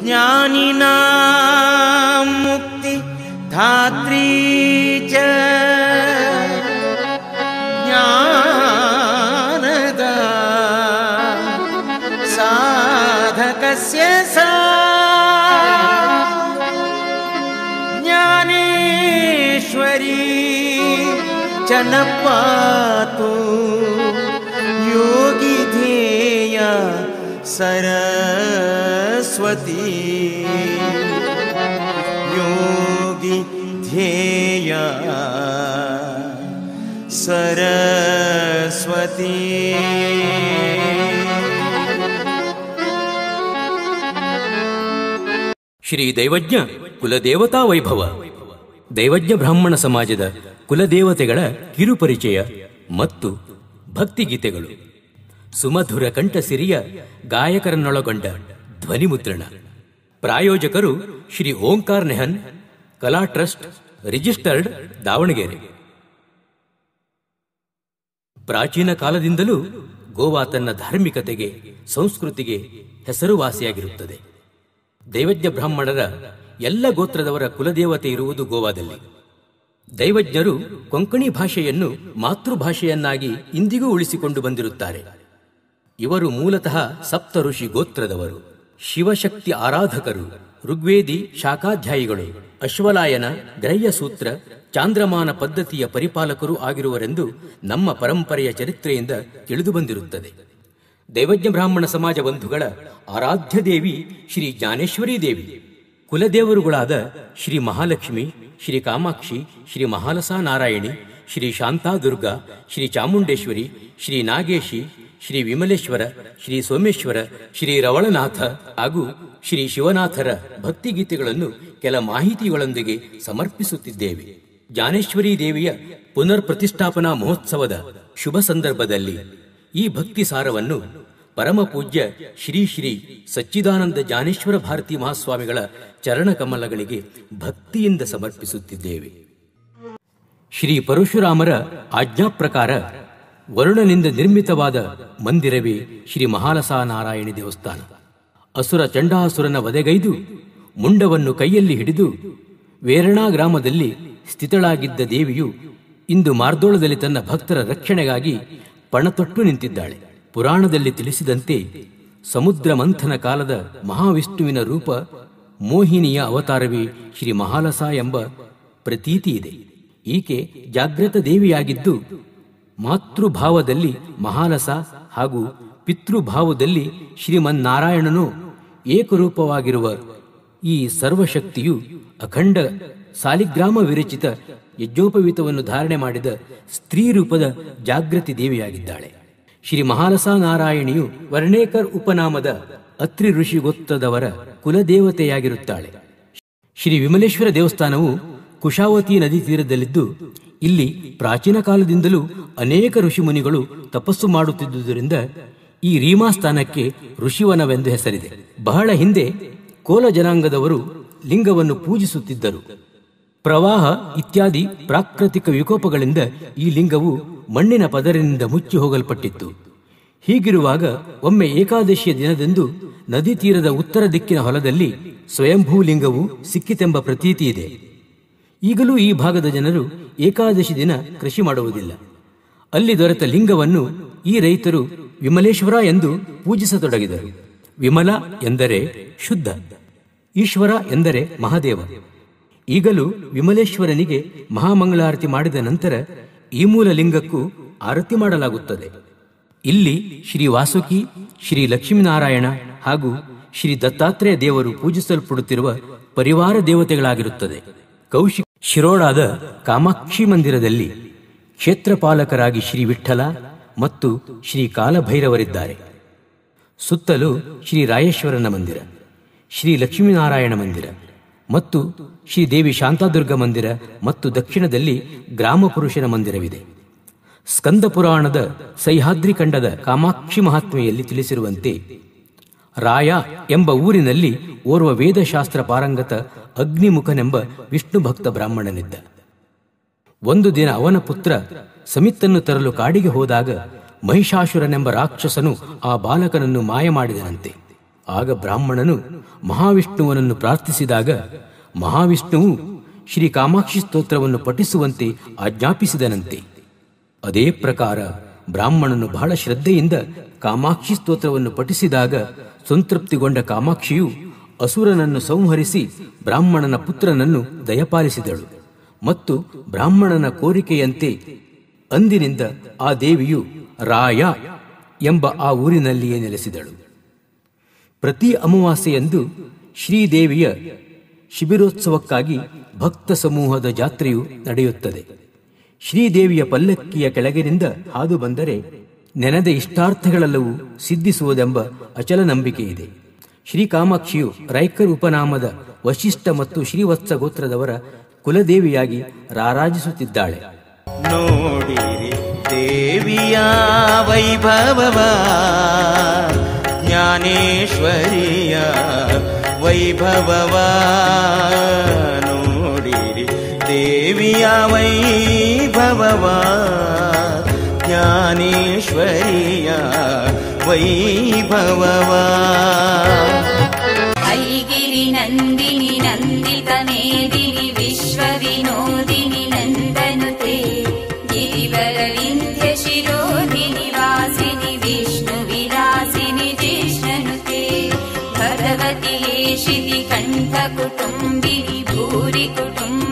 ಜ್ಞಾನಿನಾಂ ಮುಕ್ತಿ ಧಾತ್ರೀ ಚ ಜ್ಞಾನದ ಸಾಧಕಸ್ಯ ಸಾ ಜ್ಞಾನೇಶ್ವರೀ ಚ ನ ಪಾತು ಯೋಗಿ ಧ್ಯೇಯ ಸರಸ್ವತಿ ಯೋಗಿ ಧ್ಯೇಯ ಸರಸ್ವತಿ. ಶ್ರೀ ದೈವಜ್ಞ ಕುಲದೇವತಾ ವೈಭವ. ದೈವಜ್ಞ ಬ್ರಾಹ್ಮಣ ಸಮಾಜದ ಕುಲದೇವತೆಗಳ ಕಿರುಪರಿಚಯ ಮತ್ತು ಭಕ್ತಿಗೀತೆಗಳು. ಸುಮಧುರ ಕಂಠಸಿರಿಯ ಗಾಯಕರನ್ನೊಳಗೊಂಡ ಧ್ವನಿಮುದ್ರಣ. ಪ್ರಾಯೋಜಕರು ಶ್ರೀ ಓಂಕಾರ್ ನೆಹನ್ ಕಲಾ ಟ್ರಸ್ಟ್, ರಿಜಿಸ್ಟರ್ಡ್, ದಾವಣಗೆರೆ. ಪ್ರಾಚೀನ ಕಾಲದಿಂದಲೂ ಗೋವಾ ತನ್ನ ಧಾರ್ಮಿಕತೆಗೆ, ಸಂಸ್ಕೃತಿಗೆ ಹೆಸರುವಾಸಿಯಾಗಿರುತ್ತದೆ. ದೈವಜ್ಞ ಬ್ರಾಹ್ಮಣರ ಎಲ್ಲ ಗೋತ್ರದವರ ಕುಲದೇವತೆ ಇರುವುದು ಗೋವಾದಲ್ಲಿ. ದೈವಜ್ಞರು ಕೊಂಕಣಿ ಭಾಷೆಯನ್ನು ಮಾತೃಭಾಷೆಯನ್ನಾಗಿ ಇಂದಿಗೂ ಉಳಿಸಿಕೊಂಡು ಬಂದಿರುತ್ತಾರೆ. ಇವರು ಮೂಲತಃ ಸಪ್ತ ಋಷಿ ಗೋತ್ರದವರು. ಶಿವಶಕ್ತಿ ಆರಾಧಕರು, ಋಗ್ವೇದಿ ಶಾಖಾಧ್ಯಾಯಿಗಳು, ಅಶ್ವಲಾಯನ, ಗ್ರಹ್ಯಸೂತ್ರ, ಚಾಂದ್ರಮಾನ ಪದ್ಧತಿಯ ಪರಿಪಾಲಕರೂ ಆಗಿರುವರೆಂದು ನಮ್ಮ ಪರಂಪರೆಯ ಚರಿತ್ರೆಯಿಂದ ತಿಳಿದುಬಂದಿರುತ್ತದೆ. ದೈವಜ್ಞ ಬ್ರಾಹ್ಮಣ ಸಮಾಜ ಬಂಧುಗಳ ಆರಾಧ್ಯ ದೇವಿ ಶ್ರೀ ಜ್ಞಾನೇಶ್ವರಿ ದೇವಿ. ಕುಲದೇವರುಗಳಾದ ಶ್ರೀ ಮಹಾಲಕ್ಷ್ಮಿ, ಶ್ರೀ ಕಾಮಾಕ್ಷಿ, ಶ್ರೀ ಮಹಾಲಸಾ ನಾರಾಯಣಿ, ಶ್ರೀ ಶಾಂತಾದುರ್ಗಾ, ಶ್ರೀ ಚಾಮುಂಡೇಶ್ವರಿ, ಶ್ರೀ ನಾಗೇಶಿ, ಶ್ರೀ ವಿಮಲೇಶ್ವರ, ಶ್ರೀ ಸೋಮೇಶ್ವರ, ಶ್ರೀ ರವಳನಾಥ ಹಾಗೂ ಶ್ರೀ ಶಿವನಾಥರ ಭಕ್ತಿಗೀತೆಗಳನ್ನು ಕೆಲ ಮಾಹಿತಿಗಳೊಂದಿಗೆ ಸಮರ್ಪಿಸುತ್ತಿದ್ದೇವೆ. ಜ್ಞಾನೇಶ್ವರಿ ದೇವಿಯ ಪುನರ್ ಪ್ರತಿಷ್ಠಾಪನಾ ಮಹೋತ್ಸವದ ಶುಭ ಸಂದರ್ಭದಲ್ಲಿ ಈ ಭಕ್ತಿ ಸಾರವನ್ನು ಪರಮಪೂಜ್ಯ ಶ್ರೀ ಶ್ರೀ ಸಚ್ಚಿದಾನಂದ ಜ್ಞಾನೇಶ್ವರ ಭಾರತಿ ಮಹಾಸ್ವಾಮಿಗಳ ಚರಣಕಮಲಗಳಿಗೆ ಭಕ್ತಿಯಿಂದ ಸಮರ್ಪಿಸುತ್ತಿದ್ದೇವೆ. ಶ್ರೀ ಪರಶುರಾಮರ ಆಜ್ಞಾಪ್ರಕಾರ ವರುಣನಿಂದ ನಿರ್ಮಿತವಾದ ಮಂದಿರವೇ ಶ್ರೀ ಮಹಾಲಸಾ ನಾರಾಯಣಿ ದೇವಸ್ಥಾನ. ಅಸುರ ಚಂಡಾಸುರನ ವಧೆಗೈದು ಮುಂಡವನ್ನು ಕೈಯಲ್ಲಿ ಹಿಡಿದು ವೇರಣಾ ಗ್ರಾಮದಲ್ಲಿ ಸ್ಥಿತಳಾಗಿದ್ದ ದೇವಿಯು ಇಂದು ಮಾರ್ದೋಳದಲ್ಲಿ ತನ್ನ ಭಕ್ತರ ರಕ್ಷಣೆಗಾಗಿ ಪಣತೊಟ್ಟು ನಿಂತಿದ್ದಾಳೆ. ಪುರಾಣದಲ್ಲಿ ತಿಳಿಸಿದಂತೆ ಸಮುದ್ರ ಮಂಥನ ಕಾಲದ ಮಹಾವಿಷ್ಣುವಿನ ರೂಪ ಮೋಹಿನಿಯ ಅವತಾರವೇ ಶ್ರೀ ಮಹಾಲಸಾ ಎಂಬ ಪ್ರತೀತಿ ಇದೆ. ಈಕೆ ಜಾಗೃತ ದೇವಿಯಾಗಿದ್ದು ಮಾತೃಭಾವದಲ್ಲಿ ಮಹಾಲಸ ಹಾಗೂ ಪಿತೃಭಾವದಲ್ಲಿ ಶ್ರೀಮನ್ನಾರಾಯಣನು ಏಕರೂಪವಾಗಿರುವ ಈ ಸರ್ವಶಕ್ತಿಯು ಅಖಂಡ ಸಾಲಿಗ್ರಾಮ ವಿರಚಿತ ಯಜ್ಞೋಪವೀತವನ್ನು ಧಾರಣೆ ಮಾಡಿದ ಸ್ತ್ರೀ ರೂಪದ ಜಾಗೃತಿ ದೇವಿಯಾಗಿದ್ದಾಳೆ. ಶ್ರೀ ಮಹಾಲಸಾ ನಾರಾಯಣಿಯು ವರ್ಣೇಕರ್ ಉಪನಾಮದ ಅತ್ರಿ ಋಷಿ ಗೋತ್ರದವರ ಕುಲದೇವತೆಯಾಗಿರುತ್ತಾಳೆ. ಶ್ರೀ ವಿಮಲೇಶ್ವರ ದೇವಸ್ಥಾನವು ಕುಶಾವತಿ ನದಿ ತೀರದಲ್ಲಿದ್ದು ಇಲ್ಲಿ ಪ್ರಾಚೀನ ಕಾಲದಿಂದಲೂ ಅನೇಕ ಋಷಿಮುನಿಗಳು ತಪಸ್ಸು ಮಾಡುತ್ತಿದ್ದುದರಿಂದ ಈ ರೀಮಾ ಸ್ಥಾನಕ್ಕೆ ಋಷಿವನವೆಂದು ಹೆಸರಿದೆ. ಬಹಳ ಹಿಂದೆ ಕೋಲ ಜನಾಂಗದವರು ಲಿಂಗವನ್ನು ಪೂಜಿಸುತ್ತಿದ್ದರು. ಪ್ರವಾಹ ಇತ್ಯಾದಿ ಪ್ರಾಕೃತಿಕ ವಿಕೋಪಗಳಿಂದ ಈ ಲಿಂಗವು ಮಣ್ಣಿನ ಪದರಿನಿಂದ ಮುಚ್ಚಿ ಹೋಗಲ್ಪಟ್ಟಿತ್ತು. ಹೀಗಿರುವಾಗ ಒಮ್ಮೆ ಏಕಾದಶಿಯ ದಿನದಂದು ನದಿ ತೀರದ ಉತ್ತರ ದಿಕ್ಕಿನ ಹೊಲದಲ್ಲಿ ಸ್ವಯಂಭೂ ಲಿಂಗವು ಸಿಕ್ಕಿತೆಂಬ ಪ್ರತೀತಿ ಇದೆ. ಈಗಲೂ ಈ ಭಾಗದ ಜನರು ಏಕಾದಶಿ ದಿನ ಕೃಷಿ ಮಾಡುವುದಿಲ್ಲ. ಅಲ್ಲಿ ದೊರೆತ ಲಿಂಗವನ್ನು ಈ ರೈತರು ವಿಮಲೇಶ್ವರ ಎಂದು ಪೂಜಿಸತೊಡಗಿದರು. ವಿಮಲ ಎಂದರೆ ಶುದ್ಧ, ಈಶ್ವರ ಎಂದರೆ ಮಹಾದೇವ. ಈಗಲೂ ವಿಮಲೇಶ್ವರನಿಗೆ ಮಹಾಮಂಗಳಾರತಿ ಮಾಡಿದ ನಂತರ ಈ ಮೂಲ ಲಿಂಗಕ್ಕೂ ಆರತಿ ಮಾಡಲಾಗುತ್ತದೆ. ಇಲ್ಲಿ ಶ್ರೀ ವಾಸುಕಿ, ಶ್ರೀ ಲಕ್ಷ್ಮೀನಾರಾಯಣ ಹಾಗೂ ಶ್ರೀ ದತ್ತಾತ್ರೇಯ ದೇವರು ಪೂಜಿಸಲ್ಪಡುತ್ತಿರುವ ಪರಿವಾರ ದೇವತೆಗಳಾಗಿರುತ್ತದೆ. ಕೌಶಿಕ್ ಶಿರೋಡಾದ ಕಾಮಾಕ್ಷಿ ಮಂದಿರದಲ್ಲಿ ಕ್ಷೇತ್ರಪಾಲಕರಾಗಿ ಶ್ರೀ ವಿಠ್ಠಲ ಮತ್ತು ಶ್ರೀ ಕಾಲಭೈರವರಿದ್ದಾರೆ. ಸುತ್ತಲೂ ಶ್ರೀ ರಾಯೇಶ್ವರನ ಮಂದಿರ, ಶ್ರೀ ಲಕ್ಷ್ಮೀನಾರಾಯಣ ಮಂದಿರ ಮತ್ತು ಶ್ರೀ ದೇವಿ ಶಾಂತಾದುರ್ಗ ಮಂದಿರ ಮತ್ತು ದಕ್ಷಿಣದಲ್ಲಿ ಗ್ರಾಮ ಪುರುಷನ ಮಂದಿರವಿದೆ. ಸ್ಕಂದ ಪುರಾಣದ ಸಹ್ಯಾದ್ರಿ ಖಂಡದ ಕಾಮಾಕ್ಷಿ ಮಹಾತ್ಮೆಯಲ್ಲಿ ತಿಳಿಸಿರುವಂತೆ ರಾಯ ಎಂಬ ಊರಿನಲ್ಲಿ ಓರ್ವ ವೇದಶಾಸ್ತ್ರ ಪಾರಂಗತ ಅಗ್ನಿಮುಖನೆಂಬ ವಿಷ್ಣು ಭಕ್ತ ಬ್ರಾಹ್ಮಣನಿದ್ದ. ಒಂದು ದಿನ ಅವನ ಪುತ್ರ ಸಮಿತ್ತನ್ನು ತರಲು ಕಾಡಿಗೆ ಹೋದಾಗ ಮಹಿಷಾಸುರನೆಂಬ ರಾಕ್ಷಸನು ಆ ಬಾಲಕನನ್ನು ಮಾಯ ಮಾಡಿದನಂತೆ. ಆಗ ಬ್ರಾಹ್ಮಣನು ಮಹಾವಿಷ್ಣುವನನ್ನು ಪ್ರಾರ್ಥಿಸಿದಾಗ ಮಹಾವಿಷ್ಣುವು ಶ್ರೀ ಕಾಮಾಕ್ಷಿ ಸ್ತೋತ್ರವನ್ನು ಪಠಿಸುವಂತೆ ಆಜ್ಞಾಪಿಸಿದನಂತೆ. ಅದೇ ಪ್ರಕಾರ ಬ್ರಾಹ್ಮಣನು ಬಹಳ ಶ್ರದ್ಧೆಯಿಂದ ಕಾಮಾಕ್ಷಿ ಸ್ತೋತ್ರವನ್ನು ಪಠಿಸಿದಾಗ ಸಂತೃಪ್ತಿಗೊಂಡ ಕಾಮಾಕ್ಷಿಯು ಅಸುರನನ್ನು ಸಂಹರಿಸಿ ಬ್ರಾಹ್ಮಣನ ಪುತ್ರನನ್ನು ದಯಪಾಲಿಸಿದಳು. ಮತ್ತು ಬ್ರಾಹ್ಮಣನ ಕೋರಿಕೆಯಂತೆ ಅಂದಿನಿಂದ ಆ ದೇವಿಯು ರಾಯ ಎಂಬ ಆ ಊರಿನಲ್ಲಿಯೇ ನೆಲೆಸಿದಳು. ಪ್ರತಿ ಅಮಾವಾಸ್ಯೆಯಂದು ಶ್ರೀದೇವಿಯ ಶಿಬಿರೋತ್ಸವಕ್ಕಾಗಿ ಭಕ್ತ ಸಮೂಹದ ಜಾತ್ರೆಯು ನಡೆಯುತ್ತದೆ. ಶ್ರೀದೇವಿಯ ಪಲ್ಲಕ್ಕಿಯ ಕೆಳಗಿನಿಂದ ಹಾದು ಬಂದರೆ ನೆನೆದ ಇಷ್ಟಾರ್ಥಗಳೆಲ್ಲವೂ ಸಿದ್ಧಿಸುವುದೆಂಬ ಅಚಲ ನಂಬಿಕೆ ಇದೆ. ಶ್ರೀ ಕಾಮಾಕ್ಷಿಯು ರೈಕರ್ ಉಪನಾಮದ ವಶಿಷ್ಠ ಮತ್ತು ಶ್ರೀವತ್ಸ ಗೋತ್ರದವರ ಕುಲದೇವಿಯಾಗಿ ರಾರಾಜಿಸುತ್ತಿದ್ದಾಳೆ. ನೋಡಿರಿ ದೇವಿಯ ವೈಭವವ, ಜ್ಞಾನೇಶ್ವರಿಯ ವೈಭವವ. ನೋಡಿರಿ ದೇವಿಯ ವೈಭವವ, ಜ್ಞಾನೇಶ್ವರಿಯ ವೈಭವವ. ಐಗಿರಿ ನಂದಿನಿ ನಂದಿತ ಮೇದಿನಿ ವಿಶ್ವ ವಿನೋದಿನಿ ನಂದನುತೆ, ಗಿರಿವರ ವಿಂಧ್ಯ ಶಿರೋಧಿನಿ ವಾಸಿನಿ ವಿಷ್ಣು ವಿಲಾಸಿನಿ ಜಿಷ್ಣನುತೆ, ಭಗವತಿ ಶಿತಿ ಕಂಠ ಕುಟುಂಬಿನಿ ಭೂರಿ ಕುಟುಂಬ